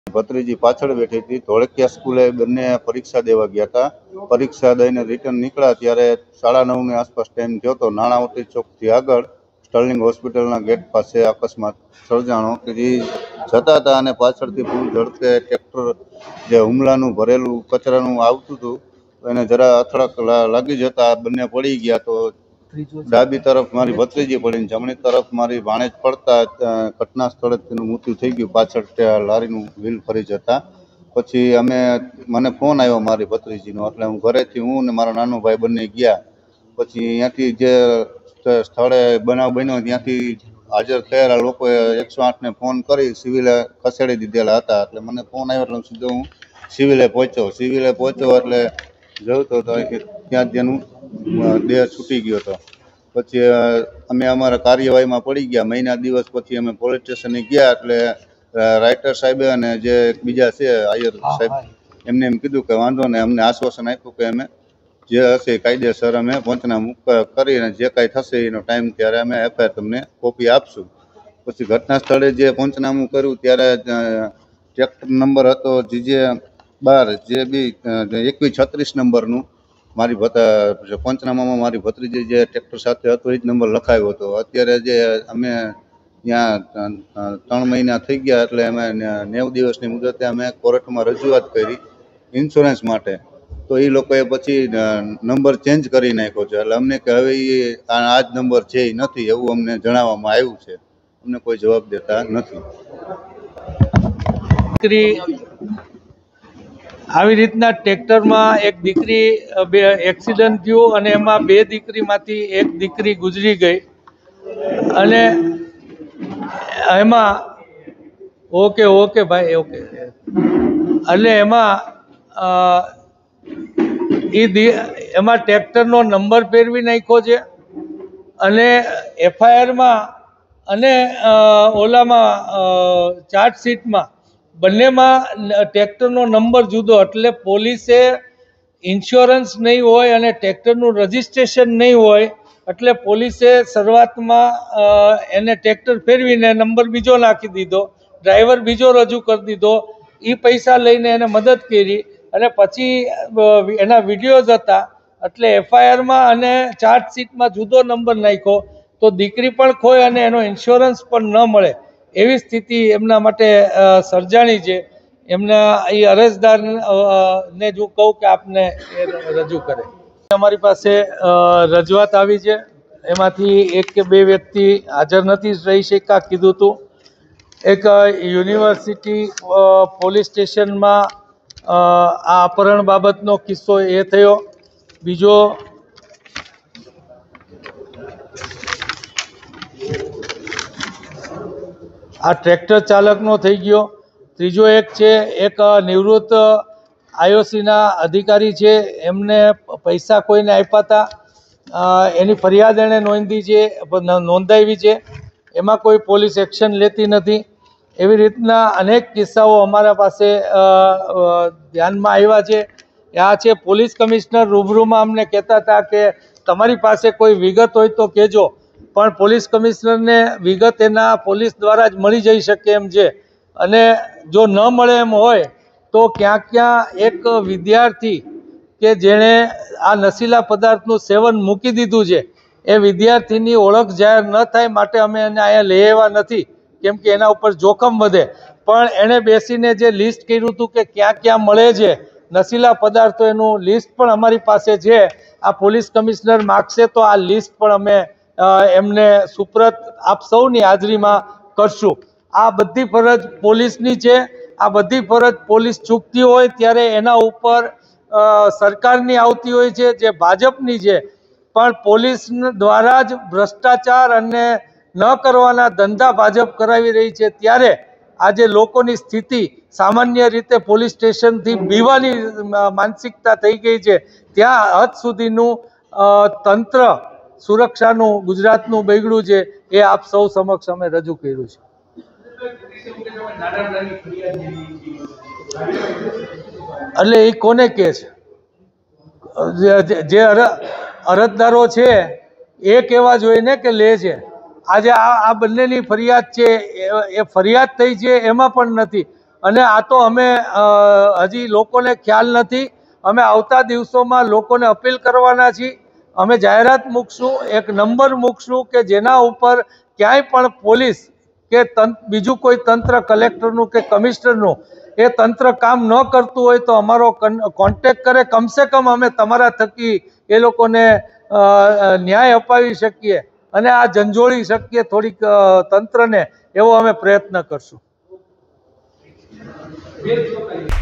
ભત્રીજી પાછળ બેઠી હતી। ધોળકિયા સ્કૂલે બંને પરીક્ષા દેવા ગયા હતા। પરીક્ષા દઈને રિટર્ન નીકળ્યા ત્યારે 9:30ની આસપાસ ટાઈમ થયો હતો। નાણાવટી ચોકથી આગળ સ્ટર્લિંગ હોસ્પિટલના ગેટ પાસે અકસ્માત સર્જાણો કે જે જતા હતા અને પાછળથી ફૂલ ઝડપે ટ્રેક્ટર જે હુમલાનું ભરેલું કચરાનું આવતું હતું એને જરા અથડાક લાગી જતા બંને પડી ગયા। તો ડાબી તરફ મારી ભત્રીજી પડીને જમણી તરફ મારી ભાણેજ પડતા ઘટના સ્થળે તેનું મૃત્યુ થઈ ગયું। પાછળ લારીનું વ્હીલ ફરી જતા પછી મને ફોન આવ્યો મારી ભત્રીજીનો, એટલે હું ઘરેથી હું ને મારો નાનો ભાઈ બંને ગયા। પછી અહીંયાથી જે સ્થળે બનાવ બન્યો ત્યાંથી હાજર થયેલા લોકોએ 108ને ફોન કરી સિવિલે ખસેડી દીધેલા હતા। એટલે મને ફોન આવ્યો એટલે સીધો હું સિવિલે પહોંચ્યો એટલે જોયું તો ત્યાં જ જેનું દેહ છૂટી ગયો હતો। પછી અમે અમારા કાર્યવાહીમાં પડી ગયા। મહિના દિવસ પછી અમે પોલીસ સ્ટેશને ગયા એટલે રાઇટર સાહેબે અને જે બીજા છે આયર સાહેબ એમને એમ કીધું કે વાંધો નહીં, અમને આશ્વાસન આપ્યું કે અમે જે હશે કાયદેસર અમે પંચનામું કરીને જે કાંઈ થશે એનો ટાઈમ ત્યારે અમે એફઆઈઆર તમને કોપી આપશું। પછી ઘટના સ્થળે જે પંચનામું કર્યું ત્યારે ટ્રેક્ટર નંબર હતો GJ12 JB 2136 નંબરનું મારી પંચનામામાં મારી ભત્રીજી જે ટ્રેક્ટર સાથે હતો એ જ નંબર લખાયો હતો। અત્યારે જે અમે ત્યાં 3 મહિના થઈ ગયા એટલે અમે 90 દિવસની મુદતે અમે કોર્ટમાં રજૂઆત કરી ઇન્સ્યોરન્સ માટે, તો એ લોકોએ પછી નંબર ચેન્જ કરી નાખ્યો છે। એટલે અમને કે હવે આ જ નંબર છે એ નથી એવું અમને જણાવવામાં આવ્યું છે। અમને કોઈ જવાબ દેતા નથી। આવી રીતના ટ્રેક્ટરમાં એક દીકરી એક્સિડન્ટ થયું અને એમાં 2 દીકરીમાંથી એક દીકરી ગુજરી ગઈ અને એમાં ઓકે ભાઈ એટલે એમાં ટ્રેક્ટરનો નંબર ફેરવી નાખ્યો છે અને એફઆઈઆરમાં અને ઓલામાં ચાર્જશીટમાં બંનેમાં ટ્રેક્ટરનો નંબર જુદો, એટલે પોલીસે ઇન્સ્યોરન્સ નહીં હોય અને ટ્રેક્ટરનું રજિસ્ટ્રેશન નહીં હોય એટલે પોલીસે શરૂઆતમાં એને ટ્રેક્ટર ફેરવીને નંબર બીજો નાખી દીધો, ડ્રાઈવર બીજો રજૂ કરી દીધો, એ પૈસા લઈને એને મદદ કરી અને પછી એના વિડીયોઝ હતા એટલે એફઆઈઆરમાં અને ચાર્જશીટમાં જુદો નંબર નાખ્યો તો દીકરી પણ ખોય અને એનો ઇન્સ્યોરન્સ પણ ન મળે એવી સ્થિતિ એમના માટે સર્જાણી છે। એમના એ અરજદારને જો કહું કે આપને એ રજૂ કરે। અમારી પાસે રજૂઆત આવી છે, એમાંથી 1 કે 2 વ્યક્તિ હાજર નથી રહી શક્યા કીધું હતું। એક યુનિવર્સિટી પોલીસ સ્ટેશનમાં આ અપહરણ બાબતનો કિસ્સો એ થયો। બીજો આ ટ્રેક્ટર ચાલકનો થઈ ગયો। ત્રીજો એક છે, એક નિવૃત્ત આઈઓસીના અધિકારી છે, એમને પૈસા કોઈને આપ્યા હતા, એની ફરિયાદ એણે નોંધાવી છે, એમાં કોઈ પોલીસ એક્શન લેતી નથી। એવી રીતના અનેક કિસ્સાઓ અમારા પાસે ધ્યાનમાં આવ્યા છે। આ છે પોલીસ કમિશનર રૂબરૂમાં અમને કહેતા હતા કે તમારી પાસે કોઈ વિગત હોય તો કહેજો, પણ પોલીસ કમિશનરને વિગત એના પોલીસ દ્વારા જ મળી જઈ શકે એમ છે અને જો ન મળે એમ હોય તો ક્યાં એક વિદ્યાર્થી કે જેણે આ નશીલા પદાર્થનું સેવન મૂકી દીધું છે એ વિદ્યાર્થીની ઓળખ જાહેર ન થાય માટે અમે એને અહીંયા લઈ આવ્યા નથી, કેમ કે એના ઉપર જોખમ વધે। પણ એણે બેસીને જે લિસ્ટ કર્યું હતું કે ક્યાં મળે છે નશીલા પદાર્થો, એનું લિસ્ટ પણ અમારી પાસે છે। આ પોલીસ કમિશનર માગશે તો આ લિસ્ટ પણ અમે એમને સુપ્રત આપ સૌની હાજરીમાં કરશું। આ બધી ફરજ પોલીસની છે। આ બધી ફરજ પોલીસ ચૂકતી હોય ત્યારે એના ઉપર સરકારની આવતી હોય છે, જે ભાજપની છે, પણ પોલીસ દ્વારા જ ભ્રષ્ટાચાર અને ન કરવાના ધંધા ભાજપ કરાવી રહી છે। ત્યારે આજે લોકોની સ્થિતિ સામાન્ય રીતે પોલીસ સ્ટેશનથી બીવાની માનસિકતા થઈ ગઈ છે, ત્યાં હદ સુધીનું તંત્ર સુરક્ષાનું ગુજરાતનું બગડ્યું છે। એ આપ સૌ સમક્ષ અમે રજૂ કર્યું છે। એટલે એ કોને કહે છે? જે અરજદારો છે એ કહેવા જોઈએ ને કે લે છે। આજે આ બંનેની ફરિયાદ છે, એ ફરિયાદ થઈ છે એમાં પણ નથી, અને આ તો અમે હજી લોકોને ખ્યાલ નથી. અમે આવતા દિવસોમાં લોકોને અપીલ કરવાના છીએ. અમે જાહેરાત મૂકશું, એક નંબર મૂકશું કે જેના ઉપર ક્યાંય પણ પોલીસ કે બીજું કોઈ તંત્ર, કલેક્ટરનું કે કમિશનરનું એ તંત્ર કામ ન કરતું હોય તો અમારો કોન્ટેક્ટ કરે. કમસે કમ અમે તમારા થકી એ લોકોને ન્યાય અપાવી શકીએ અને આ ઝંઝોળી શકીએ થોડીક તંત્રને, એવો અમે પ્રયત્ન કરશું.